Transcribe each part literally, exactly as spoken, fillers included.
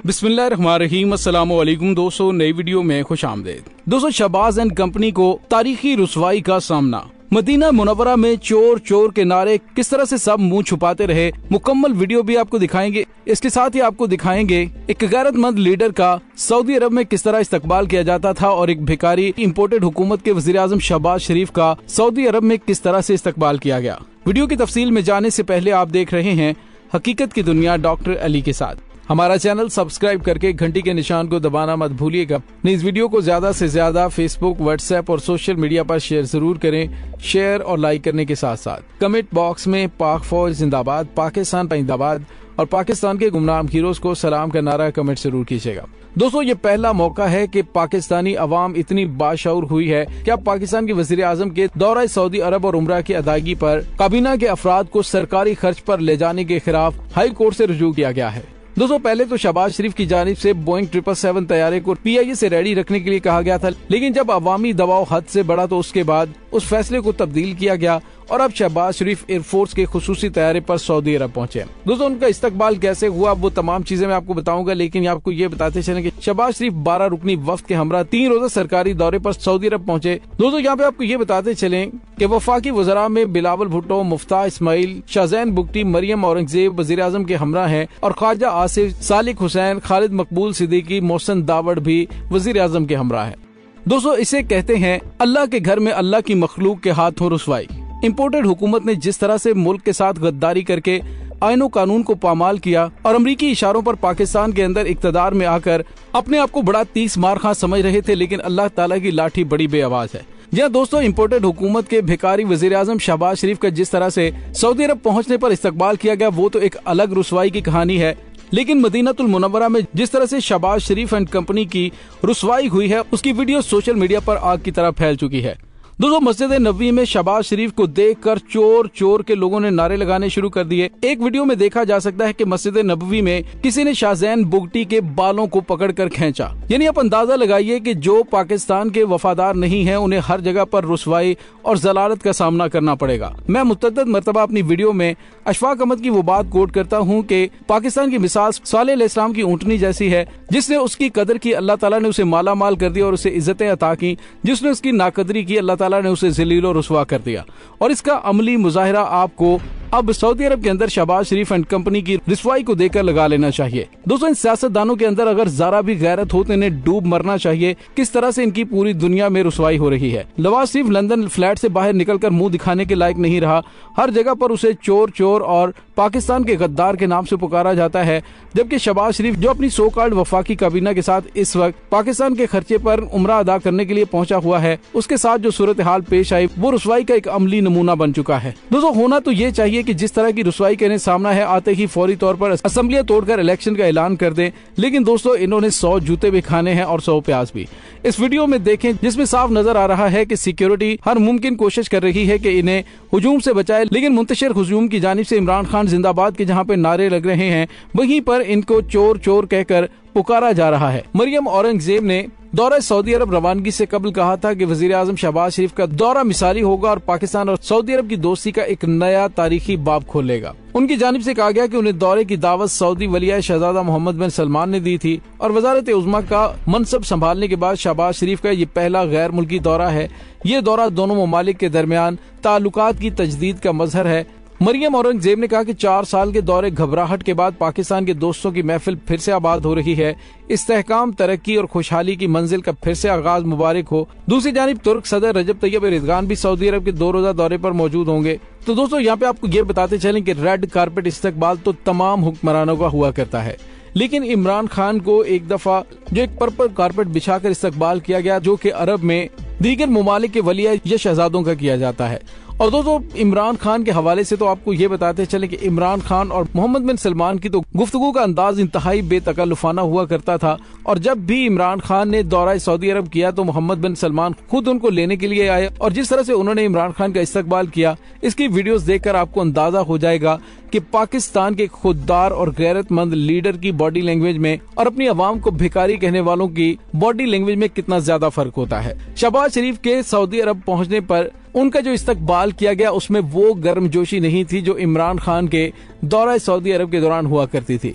बिस्मिल्लाहिर्रहमानिर्रहीम, अस्सलामु अलैकुम दोस्तों, नई वीडियो में खुश आमदेद। दोस्तों, शहबाज एंड कंपनी को तारीखी रुसवाई का सामना। मदीना मुनव्वरा में चोर चोर के नारे किस तरह से सब मुंह छुपाते रहे, मुकम्मल वीडियो भी आपको दिखाएंगे। इसके साथ ही आपको दिखाएंगे एक गैरतमंद लीडर का सऊदी अरब में किस तरह इस्तकबाल किया जाता था और एक भिखारी इम्पोर्टेड हुकूमत के वजीर आजम शहबाज शरीफ का सऊदी अरब में किस तरह से इस्तकबाल किया गया। वीडियो की तफसील में जाने से पहले आप देख रहे हैं हकीकत की दुनिया डॉक्टर अली के साथ। हमारा चैनल सब्सक्राइब करके घंटी के निशान को दबाना मत भूलिएगा। इस वीडियो को ज्यादा से ज्यादा फेसबुक, व्हाट्सएप और सोशल मीडिया पर शेयर जरूर करें। शेयर और लाइक करने के साथ साथ कमेंट बॉक्स में पाक फौज जिंदाबाद, पाकिस्तान जिंदाबाद और पाकिस्तान के गुमनाम हीरोज को सलाम का नारा कमेंट जरूर कीजिएगा। दोस्तों, ये पहला मौका है कि पाकिस्तानी अवाम इतनी बाशऊर हुई है कि अब पाकिस्तान के वजीर आजम के दौरा सऊदी अरब और उम्रा की अदायगी पर काबीना के अफराद को सरकारी खर्च पर ले जाने के खिलाफ हाई कोर्ट से रुजू किया गया है। दोस्तों, पहले तो शहबाज शरीफ की जानिब से बोइंग ट्रिपल सेवन तैयारे को पी आई ए से रेडी रखने के लिए कहा गया था, लेकिन जब अवामी दबाव हद से बढ़ा तो उसके बाद उस फैसले को तब्दील किया गया और अब शहबाज शरीफ एयरफोर्स के खुसूसी तैयारे पर सऊदी अरब पहुंचे। दोस्तों, उनका इस्तकबाल कैसे हुआ वो तमाम चीजें मैं आपको बताऊंगा, लेकिन आपको ये बताते चलें कि शहबाज शरीफ बारह रुकनी वफ्द के हमरा तीन रोजा सरकारी दौरे पर सऊदी अरब पहुंचे। दोस्तों, यहाँ पे आपको ये बताते चलें कि वफाकी वज़रा में बिलावल भुट्टो, मुफ्ताह इस्माइल, शाहजैन बुगटी, मरियम औरंगजेब वजीर आजम के हमरा हैं और ख्वाजा आसिफ, सालिक हुसैन, खालिद मकबूल सिद्दीकी, मोहसिन दावड़ भी वजीर आजम के हमरा है। दोस्तों, इसे कहते हैं अल्लाह के घर में अल्लाह की मखलूक के हाथों रुसवाई। इम्पोर्टेड हुकूमत ने जिस तरह से मुल्क के साथ गद्दारी करके आईनो कानून को पामाल किया और अमरीकी इशारों पर पाकिस्तान के अंदर इक्तदार में आकर अपने आप को बड़ा तीस मार खां समझ रहे थे, लेकिन अल्लाह ताला की लाठी बड़ी बेआवाज है। जी हाँ दोस्तों, इम्पोर्टेड हुकूमत के भिखारी वजीर आजम शहबाज शरीफ का जिस तरह से सऊदी अरब पहुंचने पर इस्तकबाल किया गया वो तो एक अलग रुसवाई की कहानी है, लेकिन मदीनातुल मुनव्वरा में जिस तरह से शहबाज शरीफ एंड कंपनी की रुसवाई हुई है उसकी वीडियो सोशल मीडिया पर आग की तरह फैल चुकी है। दोस्तों, मस्जिद नबवी में शहबाज शरीफ को देखकर चोर चोर के लोगों ने नारे लगाने शुरू कर दिए। एक वीडियो में देखा जा सकता है कि मस्जिद नबवी में किसी ने शाहजैन बुगटी के बालों को पकड़कर खींचा। यानी आप अंदाजा लगाइए कि जो पाकिस्तान के वफादार नहीं हैं उन्हें हर जगह पर रुसवाई और जलालत का सामना करना पड़ेगा। मैं मुतअद्दिद मरतबा अपनी वीडियो में अशफाक अहमद की वो बात कोट करता हूँ कि पाकिस्तान की मिसाल सालेह अलैहिस्सलाम की ऊँटनी जैसी है, जिसने उसकी कदर की अल्लाह ताला ने उसे माला माल कर दिया और उसे इज्जतें अता की, जिसने उसकी नाकदरी की अल्लाह ताला ने उसे जलील और रुसवा कर दिया। और इसका अमली मुजाहिरा आपको अब सऊदी अरब के अंदर शहबाज शरीफ एंड कंपनी की रुसवाई को देखकर लगा लेना चाहिए। दोस्तों, इन सियासतदानों के अंदर अगर जरा भी गैरत हो तो इन्हें डूब मरना चाहिए। किस तरह से इनकी पूरी दुनिया में रुसवाई हो रही है। नवाज शरीफ लंदन फ्लैट से बाहर निकलकर मुंह दिखाने के लायक नहीं रहा। हर जगह पर उसे चोर चोर और पाकिस्तान के गद्दार के नाम से पुकारा जाता है, जबकि शहबाज शरीफ जो अपनी सो कॉल्ड वफाकी काबीना के साथ इस वक्त पाकिस्तान के खर्चे पर उम्रा अदा करने के लिए पहुंचा हुआ है, उसके साथ जो सूरत हाल पेश आई वो रुसवाई का एक अमली नमूना बन चुका है। दोस्तों, होना तो ये चाहिए कि जिस तरह की रुसवाई का सामना है आते ही फौरी तौर पर असेंबलियां तोड़कर इलेक्शन का ऐलान कर दें, लेकिन दोस्तों इन्होंने सौ जूते भी खाने हैं और सौ प्याज भी। इस वीडियो में देखें जिसमें साफ नजर आ रहा है कि सिक्योरिटी हर मुमकिन कोशिश कर रही है कि इन्हें हुजूम से बचाए, लेकिन मुंतशिर हुजूम की जानिब से इमरान खान जिंदाबाद के जहां पे नारे लग रहे हैं वहीं पर इनको चोर चोर कहकर पुकारा जा रहा है। मरियम औरंगजेब ने दौरा सऊदी अरब रवानगी से कबल कहा था कि वजीर आजम शहबाज शरीफ का दौरा मिसाली होगा और पाकिस्तान और सऊदी अरब की दोस्ती का एक नया तारीखी बाब खोलेगा। उनकी जानिब से कहा गया कि उन्हें दौरे की दावत सऊदी वलिया शहजादा मोहम्मद बिन सलमान ने दी थी और वजारत उज़्मा का मनसब संभालने के बाद शहबाज शरीफ का ये पहला गैर मुल्की दौरा है। ये दौरा दोनों ममालिक के दरमियान ताल्लुकात की तजदीद का मजहर है। मरियम औरंगजेब ने कहा कि चार साल के दौरे घबराहट के बाद पाकिस्तान के दोस्तों की महफिल फिर से आबाद हो रही है। इस्तेहकाम, तरक्की और खुशहाली की मंजिल का फिर से आगाज मुबारक हो। दूसरी जानिब तुर्क सदर रजब तैयब एर्दोगान भी सऊदी अरब के दो रोजा दौरे पर मौजूद होंगे। तो दोस्तों, यहाँ पे आपको ये बताते चलें कि रेड कारपेट इस्तकबाल तो तमाम हुक्मरानों का हुआ करता है, लेकिन इमरान खान को एक दफा जो एक पर्पल कारपेट बिछाकर इस्तकबाल किया गया जो कि अरब में दीगर ममालिक के वलिया या शहजादों का किया जाता है। और दोस्तों, इमरान खान के हवाले से तो आपको ये बताते चले कि इमरान खान और मोहम्मद बिन सलमान की तो गुफ्तगू का अंदाज इंतहाई बेतकल्लुफाना हुआ करता था और जब भी इमरान खान ने दौरा सऊदी अरब किया तो मोहम्मद बिन सलमान खुद उनको लेने के लिए आए और जिस तरह से उन्होंने इमरान खान का इस्तकबाल किया इसकी वीडियोस देखकर आपको अंदाजा हो जाएगा कि पाकिस्तान के खुददार और गैरतमंद लीडर की बॉडी लैंग्वेज में और अपनी आवाम को भिखारी कहने वालों की बॉडी लैंग्वेज में कितना ज्यादा फर्क होता है। शहबाज शरीफ के सऊदी अरब पहुंचने पर उनका जो इस्तकबाल किया गया उसमें वो गर्मजोशी नहीं थी जो इमरान खान के दौरा सऊदी अरब के दौरान हुआ करती थी।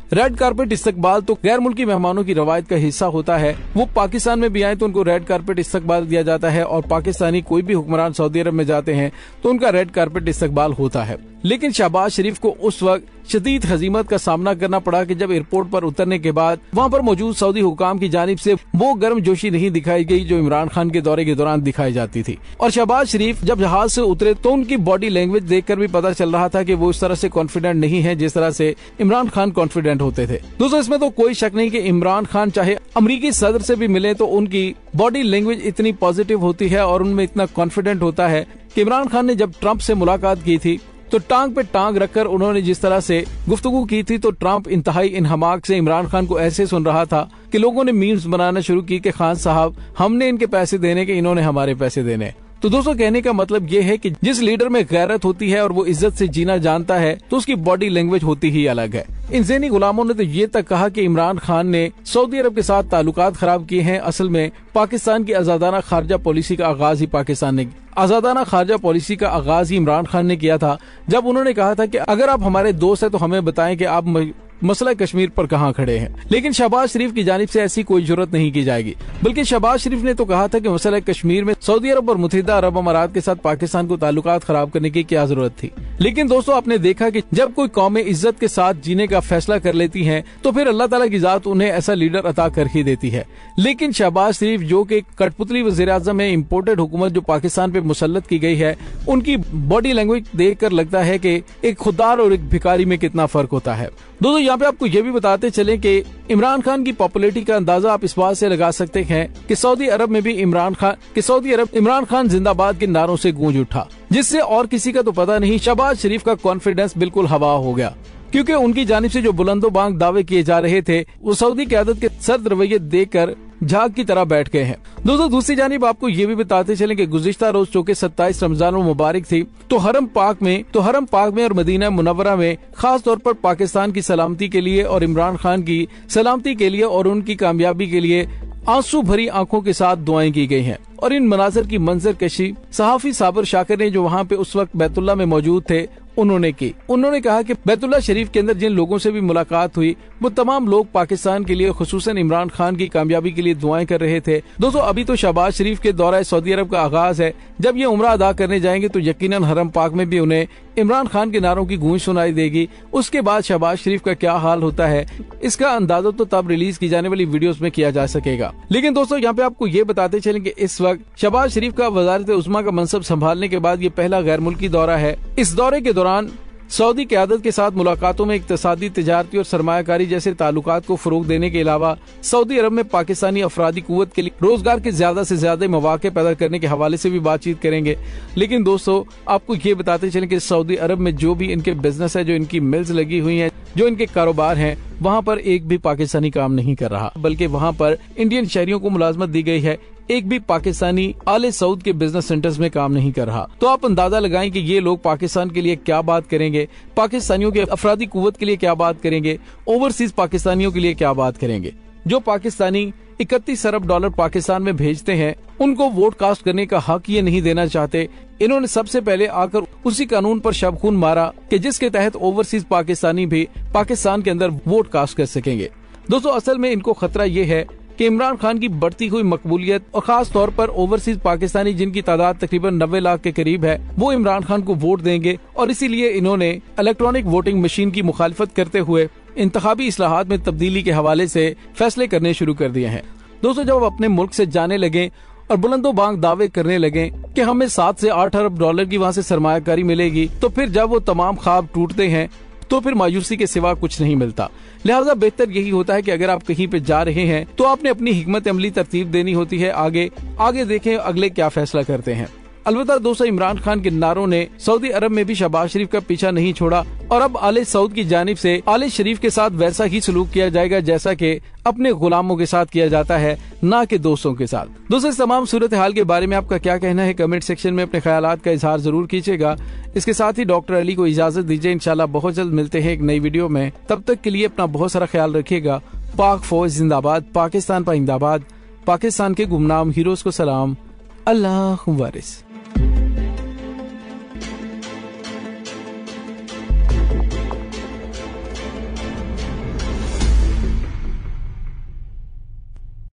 रेड कारपेट इस्तकबाल तो गैर मुल्की मेहमानों की रवायत का हिस्सा होता है। वो पाकिस्तान में भी आए तो उनको रेड कारपेट इस्तकबाल दिया जाता है और पाकिस्तानी कोई भी हुक्मरान सऊदी अरब में जाते हैं तो उनका रेड कारपेट इस्तकबाल होता है। लेकिन शहबाज शरीफ को उस वक्त शदीद हजीमत का सामना करना पड़ा कि जब एयरपोर्ट पर उतरने के बाद वहाँ पर मौजूद सऊदी हुकाम की जानिब से वो गर्म जोशी नहीं दिखाई गई जो इमरान खान के दौरे के दौरान दिखाई जाती थी। और शहबाज शरीफ जब जहाज से उतरे तो उनकी बॉडी लैंग्वेज देखकर भी पता चल रहा था कि वो इस तरह से कॉन्फिडेंट नहीं है जिस तरह से इमरान खान कॉन्फिडेंट होते थे। दोस्तों इसमें तो कोई शक नहीं कि इमरान खान चाहे अमरीकी सदर से भी मिले तो उनकी बॉडी लैंग्वेज इतनी पॉजिटिव होती है और उनमें इतना कॉन्फिडेंट होता है कि इमरान खान ने जब ट्रंप से मुलाकात की थी तो टांग पे टांग रखकर उन्होंने जिस तरह से गुफ्तगू की थी तो ट्रंप इंतहाई इनहमाक से इमरान खान को ऐसे सुन रहा था कि लोगों ने मीम्स बनाना शुरू की कि खान साहब हमने इनके पैसे देने के, इन्होंने हमारे पैसे देने। तो दोस्तों कहने का मतलब ये है कि जिस लीडर में गैरत होती है और वो इज्जत से जीना जानता है तो उसकी बॉडी लैंग्वेज होती ही अलग है। इन ज़हनी गुलामों ने तो ये तक कहा कि इमरान खान ने सऊदी अरब के साथ ताल्लुकात खराब किए हैं। असल में पाकिस्तान की आजादाना खारजा पॉलिसी का आगाज ही पाकिस्तान ने आजादाना खारजा पॉलिसी का आगाज ही इमरान खान ने किया था जब उन्होंने कहा था कि अगर आप हमारे दोस्त हैं तो हमें बताएं कि आप मसला कश्मीर पर कहां खड़े हैं। लेकिन शहबाज शरीफ की जानिब से ऐसी कोई जरूरत नहीं की जाएगी, बल्कि शहबाज शरीफ ने तो कहा था कि मसला कश्मीर में सऊदी अरब और मुत्तहिदा अरब अमारात के साथ पाकिस्तान को ताल्लुकात खराब करने की क्या जरूरत थी। लेकिन दोस्तों आपने देखा कि जब कोई कौमें इज्जत के साथ जीने का फैसला कर लेती हैं तो फिर अल्लाह ताला की जात उन्हें ऐसा लीडर अता कर ही देती है। लेकिन शहबाज शरीफ जो कि कठपुतली वज़ीर आज़म है, इम्पोर्टेड हुकूमत जो पाकिस्तान पे मुसल्लत की गई है, उनकी बॉडी लैंग्वेज देख कर लगता है कि एक खुददार और एक भिखारी में कितना फर्क होता है। दोस्तों यहाँ पे आपको ये भी बताते चले कि इमरान खान की पॉपुलैरिटी का अंदाजा आप इस बात से लगा सकते हैं कि सऊदी अरब में भी इमरान खान कि सऊदी अरब इमरान खान जिंदाबाद के नारों से गूंज उठा, जिससे और किसी का तो पता नहीं शहबाज शरीफ का कॉन्फिडेंस बिल्कुल हवा हो गया, क्योंकि उनकी जानिब से जो बुलंदो बांग दावे किए जा रहे थे वो सऊदी क़यादत के सर्द रवैये देखकर झाग की तरह बैठ गए हैं। दोस्तों दूसरी जानिब आपको ये भी बताते चले कि गुज़िश्ता रोज चूँकि सत्ताईस रमजान मुबारक थी तो हरम पाक में तो हरम पाक में और मदीना मुनव्वरा में खास तौर पर पाकिस्तान की सलामती के लिए और इमरान खान की सलामती के लिए और उनकी कामयाबी के लिए आंसू भरी आंखों के साथ दुआएं की गई हैं। और इन मनाजर की मंजर कशी सहाफी साबर शाकिर ने जो वहाँ पे उस वक्त बैतुल्ला में मौजूद थे उन्होंने की। उन्होंने कहा कि बैतुल्ला शरीफ के अंदर जिन लोगों से भी मुलाकात हुई वो तमाम लोग पाकिस्तान के लिए खुसूसन इमरान खान की कामयाबी के लिए दुआएं कर रहे थे। दोस्तों अभी तो शहबाज शरीफ के दौरा सऊदी अरब का आगाज है, जब ये उम्रा अदा करने जाएंगे तो यकीनन हरम पाक में भी उन्हें इमरान खान के नारों की गूंज सुनाई देगी। उसके बाद शहबाज शरीफ का क्या हाल होता है इसका अंदाजा तो तब रिलीज की जाने वाली वीडियोस में किया जा सकेगा। लेकिन दोस्तों यहाँ पे आपको ये बताते चलें कि इस वक्त शहबाज शरीफ का वज़ारत उज़्मा का मनसब संभालने के बाद ये पहला गैर मुल्की दौरा है। इस दौरे के दौरान सऊदी क़यादत के साथ मुलाकातों में इक़्तिसादी, तिजारती और सरमायाकारी जैसे ताल्लुकात को फरोग देने के अलावा सऊदी अरब में पाकिस्तानी अफरादी कुव्वत के लिए रोजगार के ज्यादा से ज्यादा मौके पैदा करने के हवाले से भी बातचीत करेंगे। लेकिन दोस्तों आपको ये बताते चलें कि सऊदी अरब में जो भी इनके बिजनेस है, जो इनकी मिल्स लगी हुई हैं, जो इनके कारोबार हैं, वहाँ पर एक भी पाकिस्तानी काम नहीं कर रहा, बल्कि वहाँ पर इंडियन शहरियों को मुलाजमत दी गई है। एक भी पाकिस्तानी आले सऊद के बिजनेस सेंटर्स में काम नहीं कर रहा। तो आप अंदाजा लगाएं कि ये लोग पाकिस्तान के लिए क्या बात करेंगे, पाकिस्तानियों के अफरादी कुव्वत के लिए क्या बात करेंगे, ओवरसीज पाकिस्तानियों के लिए क्या बात करेंगे। जो पाकिस्तानी इकतीस अरब डॉलर पाकिस्तान में भेजते हैं उनको वोट कास्ट करने का हक ये नहीं देना चाहते। इन्होंने सबसे पहले आकर उसी कानून पर शब खून मारा कि जिसके तहत ओवरसीज पाकिस्तानी भी पाकिस्तान के अंदर वोट कास्ट कर सकेंगे। दोस्तों असल में इनको खतरा ये है कि इमरान खान की बढ़ती हुई मकबूलियत और खास तौर पर ओवरसीज पाकिस्तानी जिनकी तादाद तकरीबन नब्बे लाख के करीब है, वो इमरान खान को वोट देंगे और इसीलिए इन्होंने इलेक्ट्रॉनिक वोटिंग मशीन की मुखालिफत करते हुए इंतखाबी इस्लाहात में तब्दीली के हवाले से फैसले करने शुरू कर दिए हैं। दोस्तों जब अपने मुल्क से जाने लगे और बुलंदो बांग दावे करने लगे कि हमें सात से आठ अरब डॉलर की वहाँ से सरमायाकारी मिलेगी, तो फिर जब वो तमाम ख्वाब टूटते हैं तो फिर मायूसी के सिवा कुछ नहीं मिलता। लिहाजा बेहतर यही होता है कि अगर आप कहीं पे जा रहे हैं तो आपने अपनी हिकमत अमली तरतीब देनी होती है। आगे आगे देखें अगले क्या फैसला करते हैं। अलबत्ता दोस्तों इमरान खान के नारों ने सऊदी अरब में भी शहबाज शरीफ का पीछा नहीं छोड़ा और अब आले सऊद की जानिब से आले शरीफ के साथ वैसा ही सलूक किया जाएगा जैसा कि अपने गुलामों के साथ किया जाता है, ना कि दोस्तों के साथ। दोस्तों इस तमाम सूरत हाल के बारे में आपका क्या कहना है, कमेंट सेक्शन में अपने ख्यालात का इजहार जरूर कीजिएगा। इसके साथ ही डॉक्टर अली को इजाजत दीजिए। इंशाल्लाह बहुत जल्द मिलते हैं एक नई वीडियो में। तब तक के लिए अपना बहुत सारा ख्याल रखिएगा। पाक फौज जिंदाबाद, पाकिस्तान पाइंदाबाद, पाकिस्तान के गुमनाम हीरोज को सलाम। अल्लाह वारिस।